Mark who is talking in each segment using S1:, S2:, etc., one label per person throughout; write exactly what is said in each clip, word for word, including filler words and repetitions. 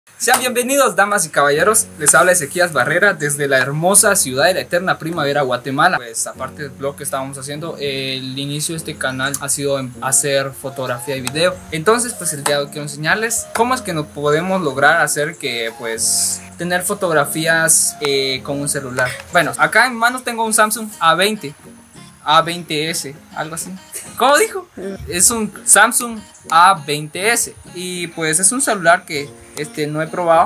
S1: Sean bienvenidos, damas y caballeros, les habla Ezequías Barrera desde la hermosa ciudad de la eterna primavera, Guatemala. Pues aparte del vlog que estábamos haciendo, el inicio de este canal ha sido en hacer fotografía y video. Entonces pues el día de hoy quiero enseñarles cómo es que nos podemos lograr hacer que pues tener fotografías eh, con un celular. Bueno, acá en manos tengo un Samsung A veinte A veinte S, algo así. ¿Cómo dijo? Es un Samsung A veinte S y pues es un celular que este no he probado,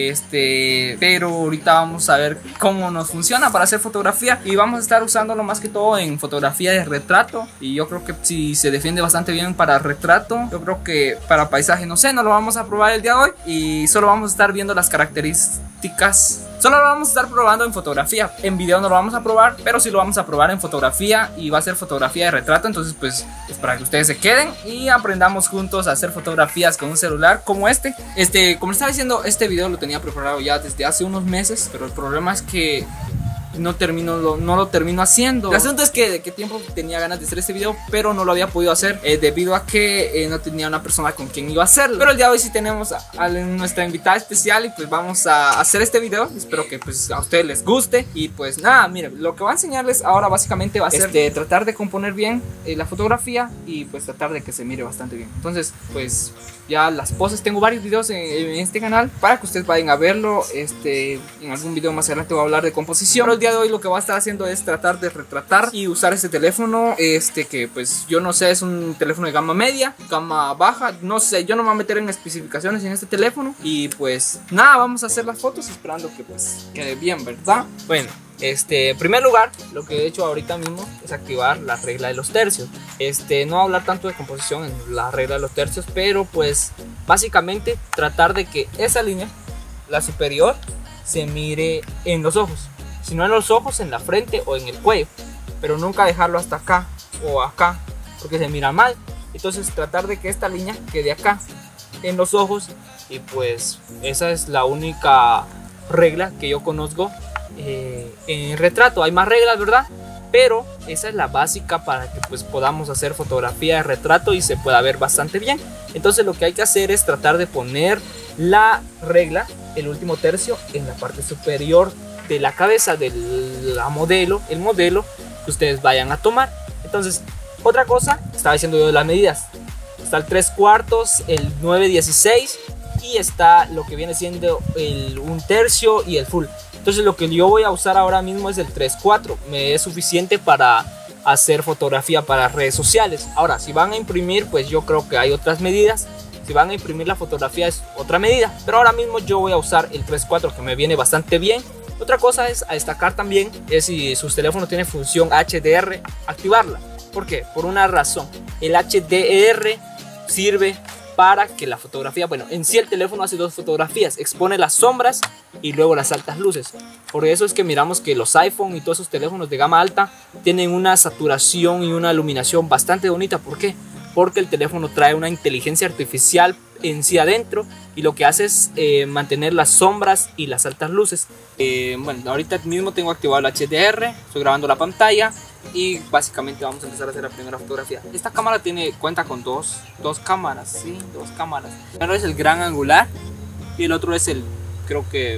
S1: este pero ahorita vamos a ver cómo nos funciona para hacer fotografía y vamos a estar usándolo más que todo en fotografía de retrato. Y yo creo que si se defiende bastante bien para retrato, yo creo que para paisaje no sé, no lo vamos a probar el día de hoy y solo vamos a estar viendo las características. Solo lo vamos a estar probando en fotografía, en video no lo vamos a probar, pero sí lo vamos a probar en fotografía y va a ser fotografía de retrato. Entonces pues es para que ustedes se queden y aprendamos juntos a hacer fotografías con un celular como este. Este, como les estaba diciendo, este video lo tenía preparado ya desde hace unos meses, pero el problema es que no termino lo, no lo termino haciendo. El asunto es que de qué tiempo tenía ganas de hacer este video, pero no lo había podido hacer eh, debido a que eh, no tenía una persona con quien iba a hacerlo. Pero el día de hoy sí tenemos a, a nuestra invitada especial y pues vamos a hacer este video. Espero que pues a ustedes les guste. Y pues nada, miren, lo que voy a enseñarles ahora básicamente va a ser este, tratar de componer bien eh, la fotografía y pues tratar de que se mire bastante bien. Entonces pues ya las poses, tengo varios videos en, en este canal para que ustedes vayan a verlo. Este, en algún video más adelante voy a hablar de composición. Pero el día de hoy lo que voy a estar haciendo es tratar de retratar y usar este teléfono, este que pues yo no sé, es un teléfono de gama media, gama baja, no sé, yo no me voy a meter en especificaciones en este teléfono. Y pues nada, vamos a hacer las fotos esperando que pues quede bien, ¿verdad? Bueno, Este, en primer lugar, lo que he hecho ahorita mismo es activar la regla de los tercios. Este, no voy a hablar tanto de composición en la regla de los tercios, pero pues básicamente tratar de que esa línea, la superior, se mire en los ojos. Si no en los ojos, en la frente o en el cuello, pero nunca dejarlo hasta acá o acá, porque se mira mal. Entonces tratar de que esta línea quede acá, en los ojos. Y pues esa es la única regla que yo conozco Eh, en retrato. Hay más reglas, ¿verdad? Pero esa es la básica para que pues podamos hacer fotografía de retrato y se pueda ver bastante bien. Entonces lo que hay que hacer es tratar de poner la regla, el último tercio, en la parte superior de la cabeza de la modelo, el modelo que ustedes vayan a tomar. Entonces, otra cosa, estaba diciendo yo de las medidas. Está el tres cuartos, el nueve dieciséis y está lo que viene siendo el un tercio y el full. Entonces lo que yo voy a usar ahora mismo es el tres cuatro. Me es suficiente para hacer fotografía para redes sociales. Ahora, si van a imprimir, pues yo creo que hay otras medidas. Si van a imprimir la fotografía es otra medida. Pero ahora mismo yo voy a usar el tres cuatro, que me viene bastante bien. Otra cosa es a destacar también es si sus teléfonos tienen función H D R, activarla. ¿Por qué? Por una razón. El H D R sirve para que la fotografía, bueno, en sí el teléfono hace dos fotografías, expone las sombras y luego las altas luces. Por eso es que miramos que los iPhone y todos esos teléfonos de gama alta tienen una saturación y una iluminación bastante bonita. ¿Por qué? Porque el teléfono trae una inteligencia artificial en sí adentro y lo que hace es eh, mantener las sombras y las altas luces. Eh, bueno, ahorita mismo tengo activado el H D R, estoy grabando la pantalla y básicamente vamos a empezar a hacer la primera fotografía. Esta cámara tiene, cuenta con dos, dos cámaras, sí, dos cámaras. Uno es el gran angular y el otro es el, creo que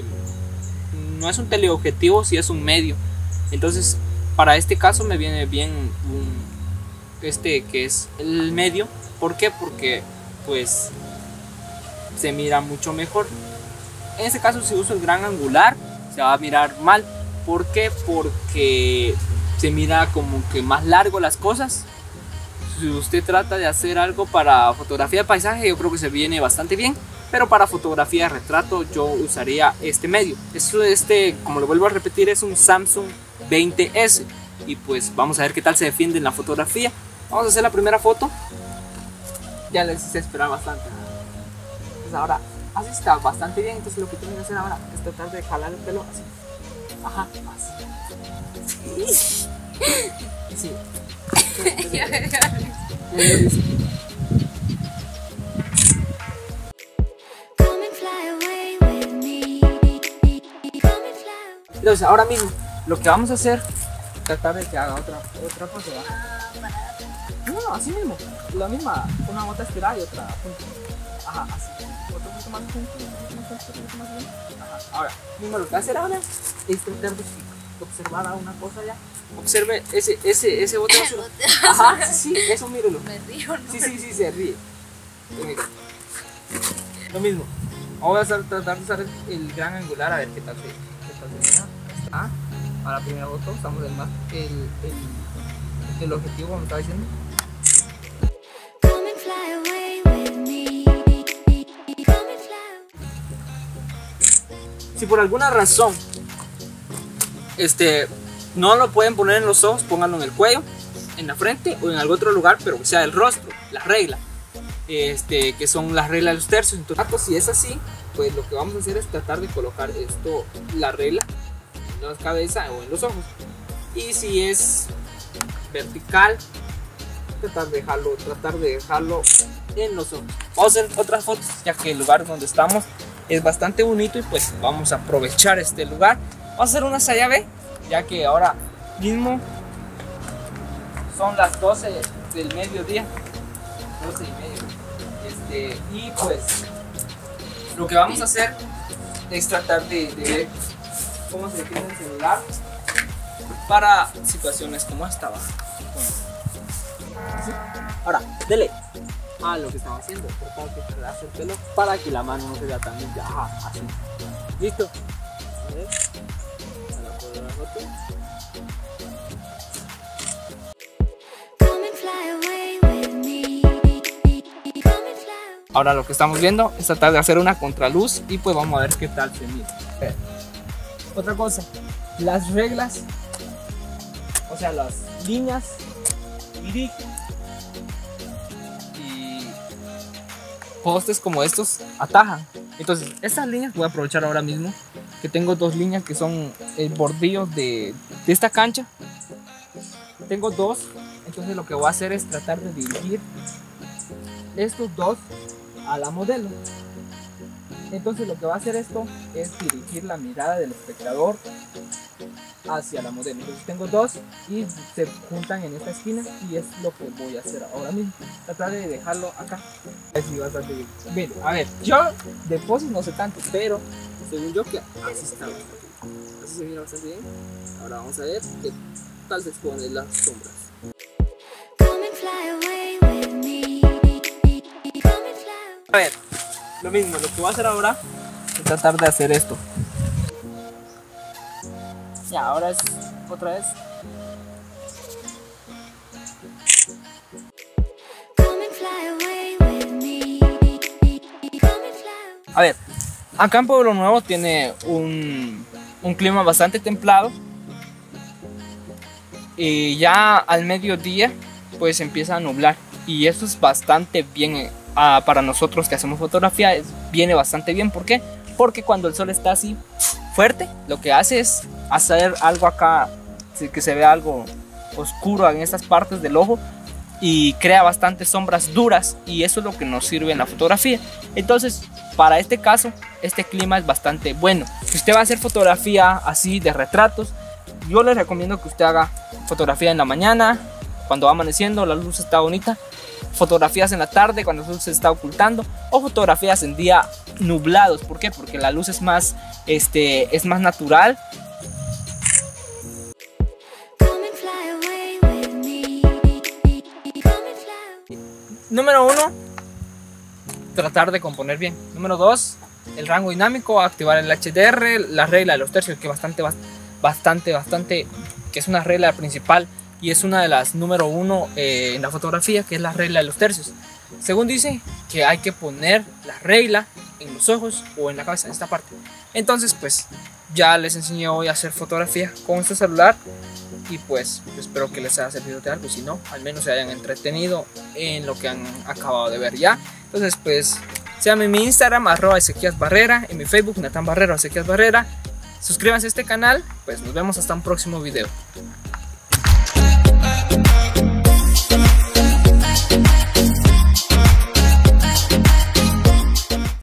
S1: no es un teleobjetivo, sí es un medio. Entonces para este caso me viene bien un, este que es el medio. ¿Por qué? Porque pues se mira mucho mejor. En este caso si uso el gran angular se va a mirar mal. ¿Por qué? Porque se mira como que más largo las cosas. Si usted trata de hacer algo para fotografía de paisaje, yo creo que se viene bastante bien. Pero para fotografía de retrato yo usaría este medio. Esto, este, como lo vuelvo a repetir, es un Samsung veinte S. Y pues vamos a ver qué tal se defiende en la fotografía. Vamos a hacer la primera foto. Ya les hice esperar bastante. Pues ahora, así está bastante bien. Entonces lo que tengo que hacer ahora es tratar de jalar el pelo así. Ajá, más. Sí. Sí. Entonces ahora mismo lo que vamos a hacer es tratar de que haga otra otra cosa. No, no, así mismo. La misma, una bota estirada y otra punta. Ajá, así. otro poquito más junto, otro poquito más junto, otro poquito más junto. Ajá. Ahora, mismo lo que va a hacer ahora es tratar de observar a una cosa ya. Observe ese, ese, ese bote basura. Ajá, sí, sí, eso mírelo.
S2: Me río, ¿no?
S1: Sí, sí, sí, se ríe. Lo mismo. Vamos a tratar de usar el, el gran angular a ver qué tal se, qué tal se mira. Ah, a la primera foto usamos el más el, el, el objetivo como estaba diciendo. Si por alguna razón este no lo pueden poner en los ojos, pónganlo en el cuello, en la frente o en algún otro lugar, pero que sea el rostro, la regla, este, que son las reglas de los tercios. Entonces, si es así, pues lo que vamos a hacer es tratar de colocar esto, la regla, en la cabeza o en los ojos. Y si es vertical, tratar de dejarlo, tratar de dejarlo en los ojos. Vamos a hacer otras fotos, ya que el lugar donde estamos es bastante bonito y pues vamos a aprovechar este lugar. Vamos a hacer una saya B, ya que ahora mismo son las doce del mediodía, doce y media. Este, y pues lo que vamos a hacer es tratar de, de ver cómo se tiene el celular para situaciones como esta. ¿Va? ¿Sí? Ahora, dele a lo que estaba haciendo, tratar de enredarse el pelo para que la mano no se vea tan limpia. Ajá, así. ¿Listo? A ver. Ahora puedo dar foto. Ahora lo que estamos viendo es tratar de hacer una contraluz y pues vamos a ver qué tal se mira. Otra cosa, las reglas, o sea, las líneas dirigen y postes como estos atajan. Entonces, estas líneas voy a aprovechar ahora mismo que tengo dos líneas que son el bordillo de, de esta cancha. Tengo dos, entonces lo que voy a hacer es tratar de dirigir estos dos a la modelo. Entonces lo que va a hacer esto es dirigir la mirada del espectador hacia la modelo. Entonces tengo dos y se juntan en esta esquina y es lo que voy a hacer ahora mismo. Tratar de dejarlo acá. Así bastante bien. Bien, a ver, yo de poses no sé tanto, pero según yo que así está bastante bien. Así se mira bastante bien. Ahora vamos a ver qué tal se exponen las sombras. A ver, lo mismo, lo que voy a hacer ahora es tratar de hacer esto. Ya, ahora es otra vez. A ver, acá en Pueblo Nuevo tiene un, un clima bastante templado. Y ya al mediodía pues empieza a nublar. Y eso es bastante bien. Uh, para nosotros que hacemos fotografía es, viene bastante bien. ¿Por qué? Porque cuando el sol está así fuerte, lo que hace es hacer algo acá, que se vea algo oscuro en estas partes del ojo y crea bastantes sombras duras, y eso es lo que nos sirve en la fotografía. Entonces, para este caso, este clima es bastante bueno. Si usted va a hacer fotografía así de retratos, yo le recomiendo que usted haga fotografía en la mañana, cuando va amaneciendo, la luz está bonita. Fotografías en la tarde cuando el sol se está ocultando, o fotografías en día nublados. ¿Por qué? Porque la luz es más, este, es más natural. Número uno, tratar de componer bien. Número dos, el rango dinámico, activar el H D R, la regla de los tercios, que bastante, bastante, bastante, que es una regla principal. Y es una de las número uno eh, en la fotografía, que es la regla de los tercios. Según dice que hay que poner la regla en los ojos o en la cabeza, en esta parte. Entonces pues ya les enseñé hoy a hacer fotografía con este celular. Y pues espero que les haya servido de algo. Si no, al menos se hayan entretenido en lo que han acabado de ver ya. Entonces pues síganme en mi Instagram, arroba Ezequías Barrera. En mi Facebook, Natán Barrera, Ezequías Barrera. Suscríbanse a este canal. Pues nos vemos hasta un próximo video.